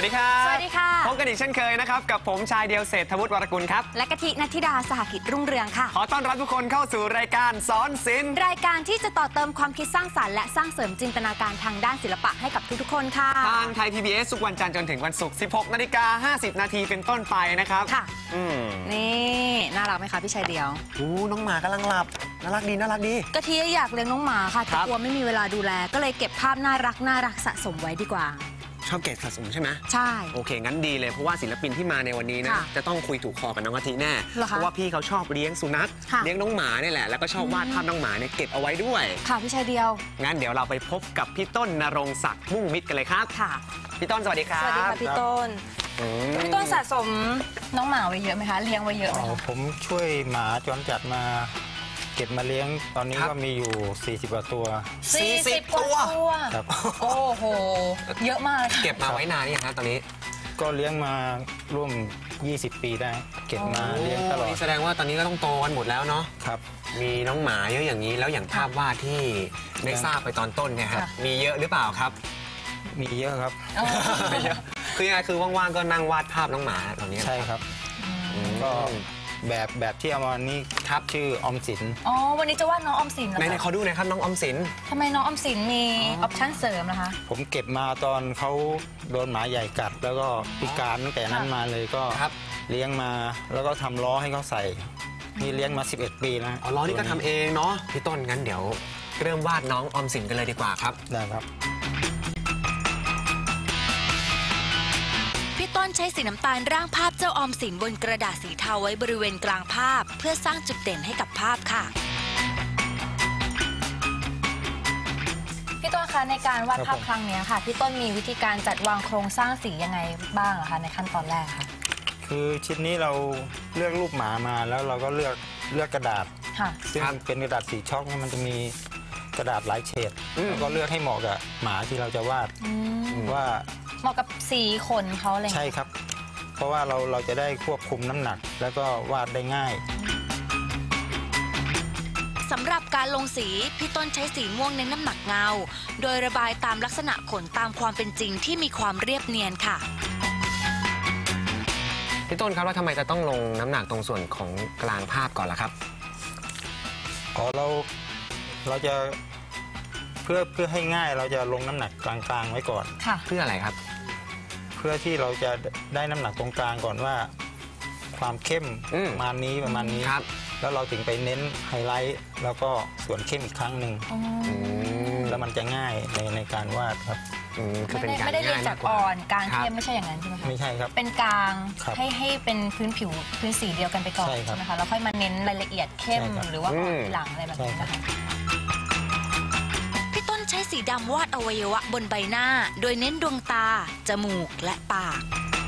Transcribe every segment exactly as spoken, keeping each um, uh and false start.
ดีครับสวัสดีค่ะพบกันอีกเช่นเคยนะครับกับผมชายเดียวเศรษฐวุฒิวรกุลครับและกะทินัทธิดาสหกิจรุ่งเรืองค่ะขอต้อนรับทุกคนเข้าสู่รายการสอนศิลป์รายการที่จะต่อเติมความคิดสร้างสรรค์และสร้างเสริมจินตนาการทางด้านศิลปะให้กับทุกๆคนค่ะทางไทย พี บี เอส ทุกวันจันทร์จนถึงวันศุกร์ สิบหกนาฬิกาห้าสิบนาทีเป็นต้นไปนะครับค่ะอืมนี่น่ารักไหมคะพี่ชายเดียวโอ้น้องหมากำลังหลับน่ารักดีน่ารักดีกะทิอยากเลี้ยงน้องหมาค่ะแต่กลัวไม่มีเวลาดูแลก็เลยเก็บภาพน่ารักน่ารักสะสมไว้ดีกว่าชอบเก็บสะสมใช่ไหมใช่โอเคงั้นดีเลยเพราะว่าศิลปินที่มาในวันนี้นะจะต้องคุยถูกคอกับน้องกะทิแน่เพราะว่าพี่เขาชอบเลี้ยงสุนัขเลี้ยงน้องหมาเนี่ยแหละแล้วก็ชอบวาดภาพน้องหมาเนี่ยเก็บเอาไว้ด้วยค่ะพี่ชายเดียวงั้นเดี๋ยวเราไปพบกับพี่ต้นณรงค์ศักดิ์มุ่งมิตรกันเลยครับค่ะพี่ต้นสวัสดีครับสวัสดีค่ะพี่ต้นพี่ต้นสะสมน้องหมาไว้เยอะไหมคะเลี้ยงไว้เยอะไหมคะผมช่วยหมาจรจัดมาเก็บมาเลี้ยงตอนนี้ก็มีอยู่สี่สิบกว่าตัวสี่สิบกว่าตัวครับโอ้โหเยอะมากเลยเก็บมาไว้นานยังครับตอนนี้ก็เลี้ยงมาร่วมยี่สิบปีได้เก็บมาเลี้ยงตลอดแสดงว่าตอนนี้ก็ต้องโตกันหมดแล้วเนาะครับมีน้องหมาเยอะอย่างนี้แล้วอย่างภาพวาดที่ได้ทราบไปตอนต้นเนี่ยครับมีเยอะหรือเปล่าครับมีเยอะครับไม่เยอะคือยังไงคือว่างๆก็นั่งวาดภาพน้องหมาตอนนี้ใช่ครับก็แบบแบบที่เอามานี่ครับชื่อออมสินอ๋อวันนี้จะวาดน้องออมสินเหรอไหนๆเขาดูหน่อยครับน้องออมสินทำไมน้องออมสินมีออปชั่นเสริมนะคะผมเก็บมาตอนเขาโดนหมาใหญ่กัดแล้วก็พิการตั้งแต่นั้นมาเลยก็เลี้ยงมาแล้วก็ทำล้อให้เขาใส่นี่เลี้ยงมาสิบเอ็ดปีแล้วอ๋อล้อนี่ก็ทำเองเนาะพี่ต้นงั้นเดี๋ยวเริ่มวาดน้องออมสินกันเลยดีกว่าครับได้ครับพี่ต้นใช้สีน้ำตาลร่างภาพเจ้าออมสินบนกระดาษสีเทาไว้บริเวณกลางภาพเพื่อสร้างจุดเด่นให้กับภาพค่ะพี่ต้นคะในการวาดภาพครั้งนี้ค่ะพี่ต้นมีวิธีการจัดวางโครงสร้างสียังไงบ้างอะคะในขั้นตอนแรกค่ะคือชิ้นนี้เราเลือกรูปหมามาแล้วเราก็เลือกเลือกกระดาษซึ่งเป็นกระดาษสีช็อกนี่มันจะมีกระดาษหลายเฉดแล้วก็เลือกให้เหมาะกับหมาที่เราจะวาดว่าเหมาะกับสีขนเขาอะไรใช่ครับเพราะว่าเราเราจะได้ควบคุมน้ำหนักแล้วก็วาดได้ง่ายสำหรับการลงสีพี่ต้นใช้สีม่วงเน้นน้ำหนักเงาโดยระบายตามลักษณะขนตามความเป็นจริงที่มีความเรียบเนียนค่ะพี่ต้นครับแล้วทำไมจะต้องลงน้ำหนักตรงส่วนของกลางภาพก่อนล่ะครับอ๋อเราเราจะเพื่อเพื่อให้ง่ายเราจะลงน้ำหนักกลางๆไว้ก่อนเพื่ออะไรครับเพื่อที่เราจะได้น้ำหนักตรงกลางก่อนว่าความเข้มประมาณนี้ประมาณนี้แล้วเราถึงไปเน้นไฮไลท์แล้วก็ส่วนเข้มอีกครั้งหนึ่งแล้วมันจะง่ายในในการวาดครับคือเป็นการไม่ได้เรียนจากอ่อนกลางเข้มไม่ใช่อย่างนั้นใช่ไหมคะไม่ใช่ครับเป็นกลางให้ให้เป็นพื้นผิวพื้นสีเดียวกันไปก่อนใช่ไหมคะแล้วค่อยมาเน้นรายละเอียดเข้มหรือว่าอ่อนทีหลังอะไรแบบนี้นะคะพี่ต้นใช้สีดำวาดอวัยวะบนใบหน้าโดยเน้นดวงตาจมูกและปาก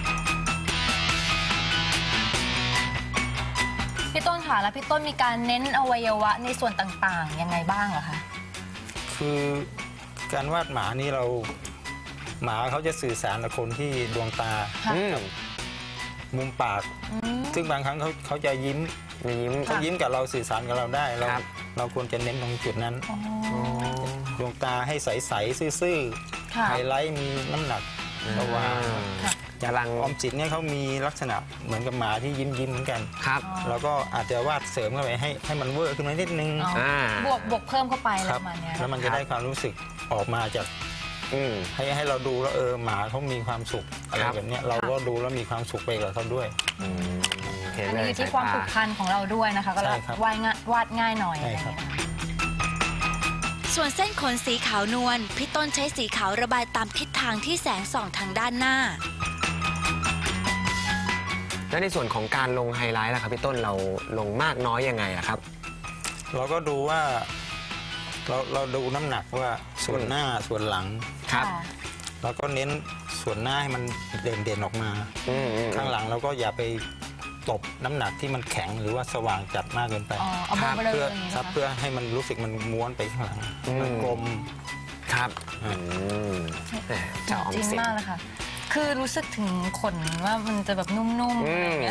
พี่ต้นค่ะแล้วพี่ต้นมีการเน้นอวัยวะในส่วนต่างๆยังไงบ้างเหรอคะคือการวาดหมานี่เราหมาเขาจะสื่อสารกับคนที่ดวงตามุมปากซึ่งบางครั้งเขาเขาจะยิ้มยิ้มเขายิ้มกับเราสื่อสารกับเราได้เราเราควรจะเน้นตรงจุดนั้นดวงตาให้ใสๆซื่อๆไฮไลท์มีน้ำหนักระหว่างอย่างออมสินเนี่ยเขามีลักษณะเหมือนกับหมาที่ยิ้มยิ้มเหมือนกันครับแล้วก็อาจจะวาดเสริมเข้าไปให้ให้มันเวอร์ขึ้นมานิดนึงบวกบวกเพิ่มเข้าไปอะไรประมาณนี้แล้วมันจะได้ความรู้สึกออกมาจากให้ให้เราดูแล้วเออหมาเขามีความสุขอะไรแบบนี้เราก็ดูแล้วมีความสุขไปกับเขาด้วยอันนี้อยู่ที่ความผูกพันของเราด้วยนะคะก็วาดง่ายวาดง่ายหน่อยอะไรอย่างเงี้ยส่วนเส้นขนสีขาวนวลพี่ต้นใช้สีขาวระบายตามทิศทางที่แสงส่องทางด้านหน้าและในส่วนของการลงไฮไลท์ล่ะครับพี่ต้นเราลงมากน้อยยังไงอะครับเราก็ดูว่าเราเราดูน้ำหนักว่าส่วนหน้าส่วนหลังครับเราก็เน้นส่วนหน้าให้มันเด่นเด่นออกมาข้างหลังเราก็อย่าไปตบน้ำหนักที่มันแข็งหรือว่าสว่างจัดมากเกินไปเพื่อครับเพื่อให้มันรู้สึกมันม้วนไปข้างหลังมันกลมครับจริงมากเลยค่ะคือรู้สึกถึงขนว่ามันจะแบบนุ่มๆอะไรอย่างเงี้ย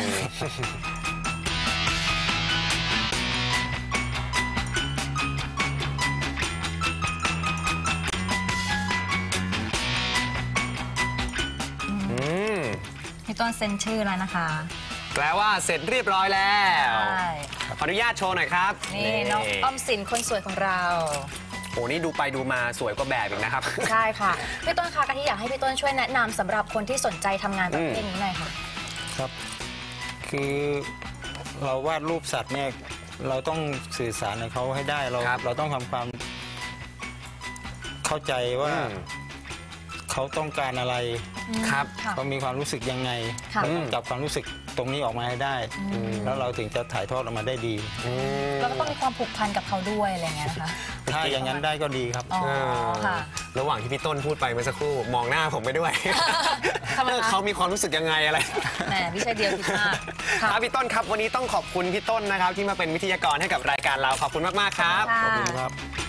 ต้นเซ็นชื่อแล้วนะคะแปลว่าเสร็จเรียบร้อยแล้วใช่ขออนุญาตโชว์หน่อยครับนี่น้องออมสินคนสวยของเราโอ้นี่ดูไปดูมาสวยกว่าแบบอีกนะครับใช่ค่ะพี่ต้นคะกะทิอยากให้พี่ต้นช่วยแนะนำสำหรับคนที่สนใจทำงานประเภทนี้หน่อยค่ะครับ คือเราวาดรูปสัตว์เนี่ยเราต้องสื่อสารกับเขาให้ได้เราครับเราต้องทำความเข้าใจว่าอืมเขาต้องการอะไรครับค่ะเขามีความรู้สึกยังไงค่ะเราต้องจับความรู้สึกตรงนี้ออกมาให้ได้ แล้วเราถึงจะถ่ายทอดออกมาได้ดีแล้วก็ต้องมีความผูกพันกับเขาด้วยอะไรเงี้ยนะคะถ้าอย่างนั้นได้ก็ดีครับอ๋อค่ะระหว่างที่พี่ต้นพูดไปเมื่อสักครู่มองหน้าผมไปด้วยทำไมคะเออเขามีความรู้สึกยังไงอะไรแหมพี่ชายเดียวคิดมากค่ะครับพี่ต้นครับวันนี้ต้องขอบคุณพี่ต้นนะครับ ที่มาเป็นวิทยากรให้กับรายการเราขอบคุณมากๆครับค่ะขอบคุณครับ